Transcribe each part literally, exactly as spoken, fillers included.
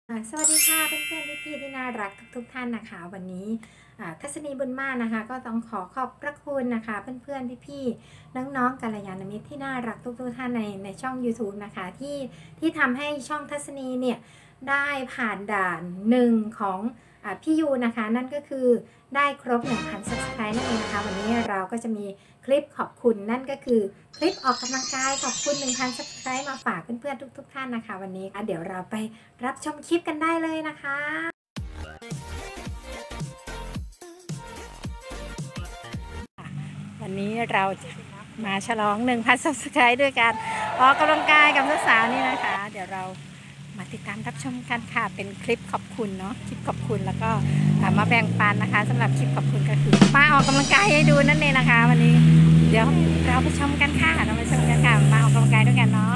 สวัสดีค่ะเพื่อนๆพี่ๆที่น่ารักทุกๆท่านนะคะวันนี้ทัศนีบุญมากนะคะก็ต้องขอขอบพระคุณนะคะเพื่อนๆพี่ๆน้องๆกัลยาณมิตรที่น่ารักทุกๆท่านในในช่อง YouTube นะคะที่ที่ทำให้ช่องทัศนีเนี่ยได้ผ่านด่านหนึ่งของพี่ยูนะคะนั่นก็คือได้ครบ หนึ่งพัน ซับสไครบ์ นั่นเองนะคะวันนี้เราก็จะมีคลิปขอบคุณนั่นก็คือคลิปออกกำลังกายขอบคุณ หนึ่งพัน ซับสไครบ์ มาฝากเพื่อนๆทุกๆท่านนะคะวันนี้เดี๋ยวเราไปรับชมคลิปกันได้เลยนะคะวันนี้เรามาฉลอง หนึ่งพัน ซับสไครบ์ ด้วยการออกกำลังกายกับสาวๆนี่นะคะเดี๋ยวเรามาติดตามรับชมกันค่ะเป็นคลิปขอบคุณเนาะคลิปขอบคุณแล้วก็มาแบ่งปันนะคะสำหรับคลิปขอบคุณก็คือมาออกกำลังกายให้ดูนั่นเองนะคะวันนี้เดี๋ยวเราไปชมกันค่ะเราไปชมกันค่ะมาออกกำลังกายด้วยกันเนาะ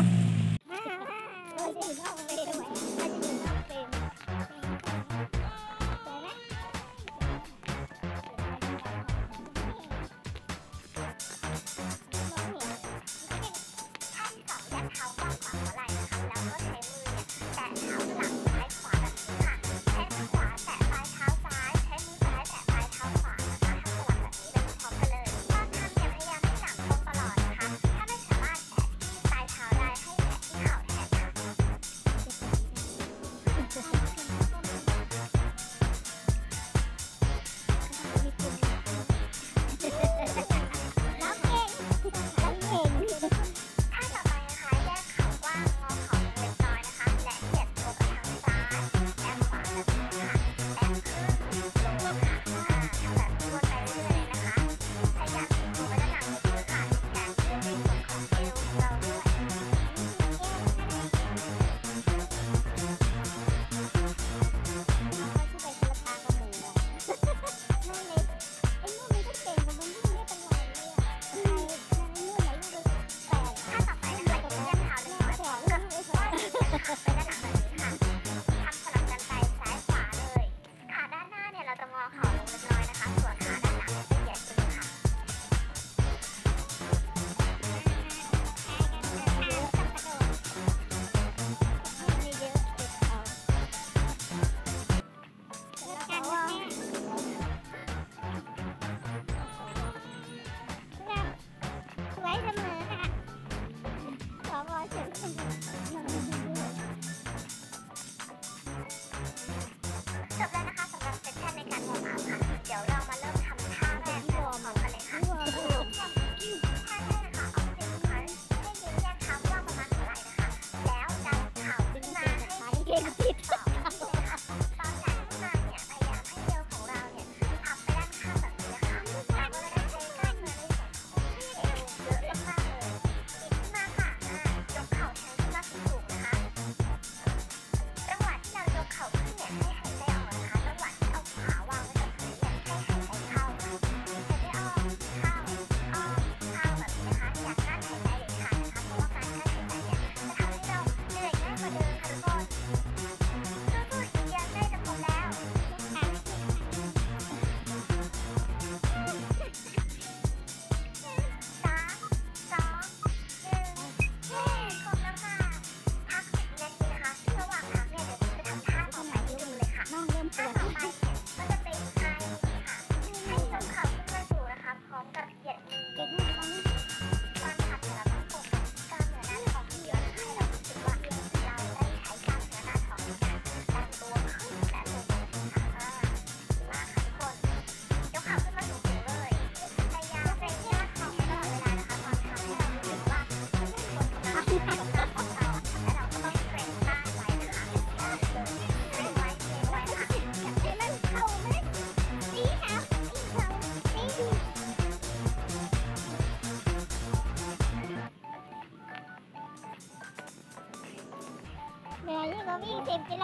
เหนื่อยยิ่งกว่าวิ่งสิบกิโล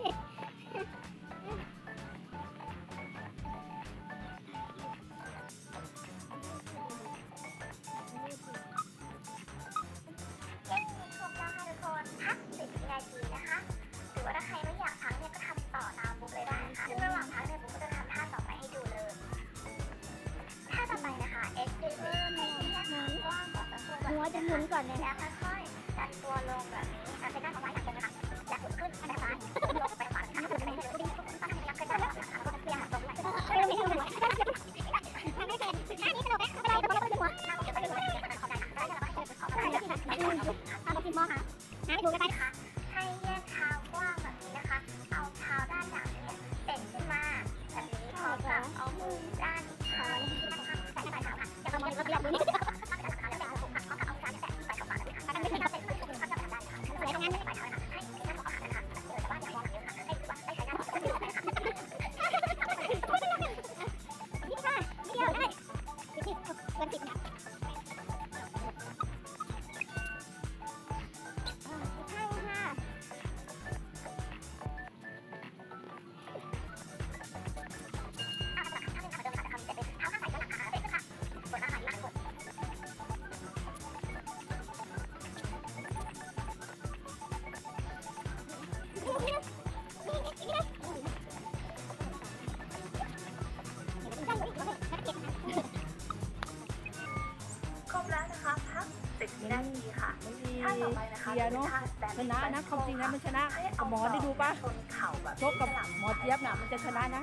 หัวจะหมุนก่อนเลยแล้วค่อยๆดันตัวลงแบบนี้ไปด้านขวาอย่างเดียวนะคะและหมุนขึ้นไปด้านซ้ายลงไปเชียร์เนาะชนะนะความจริงนะมันชนะหมอได้ดูปะชกกับหมอเจี๊ยบน่ะมันจะชนะนะ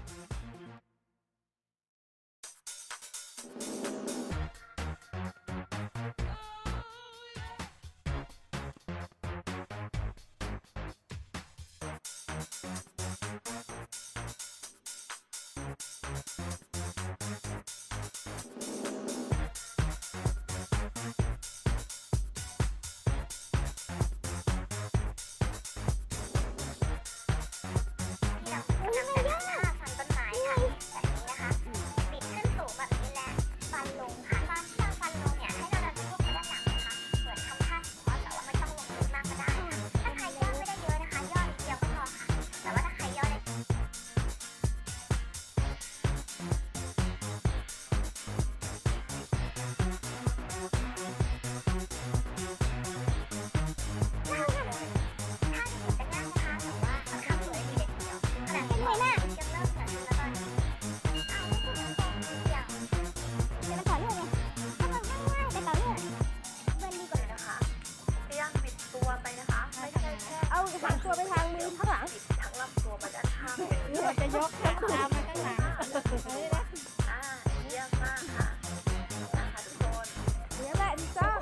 เอาหันตัวไปทางมือข้างหลังทั้งลำตัวไปด้านข้างนี่จะยกข้างตามมาข้างหลังเลยนะอ่าเยี่ยมมากค่ะนะคะทุกคนเดี๋ยวแหละพี่จ้อง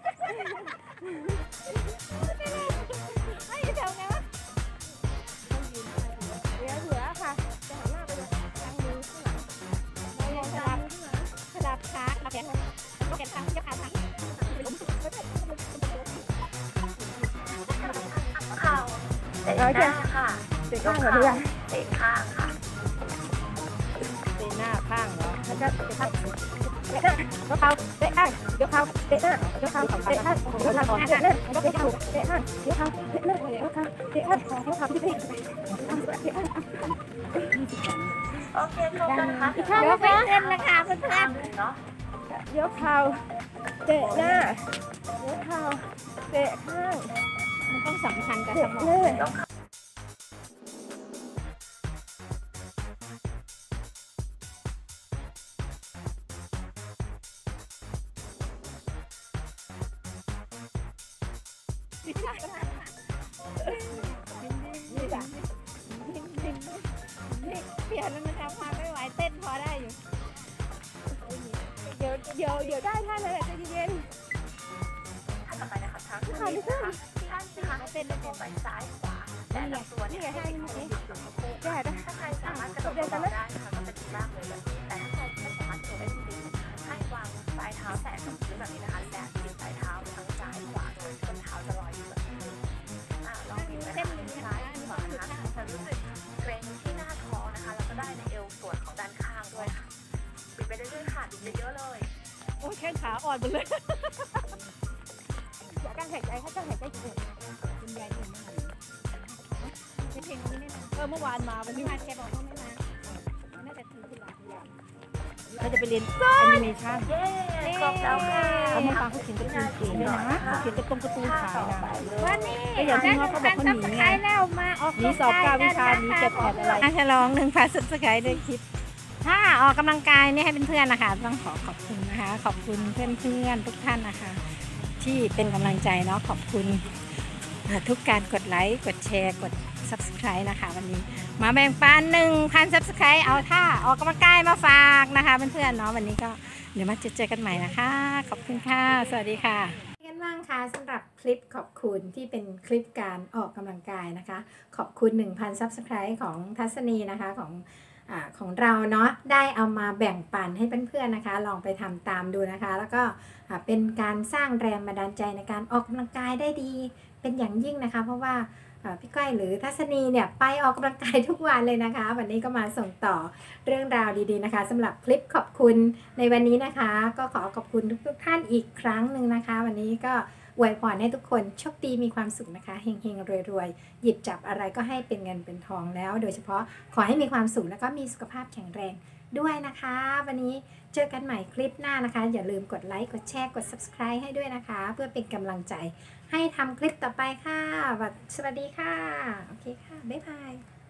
ไม่ทำไงวะเดี๋ยวเหลือค่ะจะหันหน้าไปทางมือข้างหลังสลับสลับขาเอาแขนเอาแขนทางยกขาทางเตะหน้าค่ะเตะข้างเหรอเพื่อนเตะข้างค่ะเตะหน้าข้างเหรอแล้วก็เตะข้างเตะข้างยกเท้าเตะข้างยกเท้าเตะหน้ายกเท้าเตะข้างยกเท้าเตะหน้ายกเท้าเตะข้างยกเท้าเตะหน้ายกเท้าเตะข้างยกเท้าที่เตะโอเคครบแล้วนะคะยกเป็นเส้นนะคะเพื่อนๆเนาะยกเท้าเตะหน้ายกเท้าเตะข้างมันต้องสัมพันธ์กับสมองเปลี่ยนแล้วมันจะพาไม่ไหวเต้นพอได้อยู่เดี๋ยวเดี๋ยวเดี๋ยวได้ท่านั้นแหละใจเย็นท่าต่อไปนะคะทั้งท่านี้ค่ะท่าสิคะเต้นได้ตัวไปซ้ายขวาแต่ละตัวนี่ไงท่านี้เมื่อกี้แก่ถ้าใครสามารถกระโดดได้ค่ะก็จะดีมากเลยแบบนี้แต่ถ้าใครไม่สามารถกระโดดได้จริงๆให้วางปลายเท้าแตะกับพื้นแบบนี้นะคะและดึงปลายเท้าทั้งซ้ายขวาโดยต้นเท้าจะลอยอยู่แบบนี้อ่าลองดูนะคะซ้ายขวานะคะจะรู้สึกเกร็งที่หน้าท้องนะคะแล้วก็ได้ในเอวส่วนของด้านข้างด้วยค่ะบิดไปเรื่อยๆค่ะบิดเยอะๆเลยโอ้ยแข้งขาอ่อนหมดเลยอยากการหายใจให้การหายใจเยอะคุณยายเห็นไหมเพลงนี้เนี่ยเออเมื่อวานมาวันนี้มาแกบอกว่าไม่มาน่าจะถือขึ้นหลังเราจะไปเรียนแอนิเมชั่นเย้ครบแล้วค่ะเขามาฟังเขาเขียนการ์ตูนเก่งเลยนะเขาเขียนการ์ตูนการ์ตูนขายนะวันนี้อย่างที่เขาบอกเขาหนีไงแล้วมาออกหนีสอบเก้าวิชานี้เก็บแผนอะไรฉลองหนึ่งพันซับสไครต์ด้วยคลิปถ้าออกกำลังกายเนี่ยให้เพื่อนๆนะคะต้องขอขอบคุณนะคะขอบคุณเพื่อนๆทุกท่านนะคะที่เป็นกำลังใจเนาะขอบคุณทุกการกดไลค์กดแชร์กด ซับสไครบ์ นะคะวันนี้มาแบ่งปัน หนึ่งพัน ซับสไครบ์ เอาท่าออกกำลังกายมาฝากนะคะเพื่อนๆเนาะวันนี้ก็เดี๋ยวมาเจอกันใหม่นะคะขอบคุณค่ะสวัสดีค่ะกันบ้างคะสำหรับคลิปขอบคุณที่เป็นคลิปการออกกำลังกายนะคะขอบคุณ หนึ่งพัน ซับสไครบ์ ของทัศนีนะคะของอ่าของเราเนาะได้เอามาแบ่งปันให้เพื่อนๆนะคะลองไปทำตามดูนะคะแล้วก็เป็นการสร้างแรงบันดาลใจในการออกกำลังกายได้ดีเป็นอย่างยิ่งนะคะเพราะว่าพี่ก้อยหรือทัศนีเนี่ยไปออกกำลังกายทุกวันเลยนะคะวันนี้ก็มาส่งต่อเรื่องราวดีๆนะคะสำหรับคลิปขอบคุณในวันนี้นะคะก็ขอขอบคุณทุกๆท่านอีกครั้งหนึ่งนะคะวันนี้ก็อวยพรให้ทุกคนโชคดีมีความสุขนะคะเฮงๆรวยๆหยิบจับอะไรก็ให้เป็นเงินเป็นทองแล้วโดยเฉพาะขอให้มีความสุขแล้วก็มีสุขภาพแข็งแรงด้วยนะคะวันนี้เจอกันใหม่คลิปหน้านะคะอย่าลืมกดไลค์กดแชร์กด ซับสไครบ์ ให้ด้วยนะคะเพื่อเป็นกำลังใจให้ทำคลิปต่อไปค่ะสวัสดีค่ะโอเคค่ะบ๊ายบาย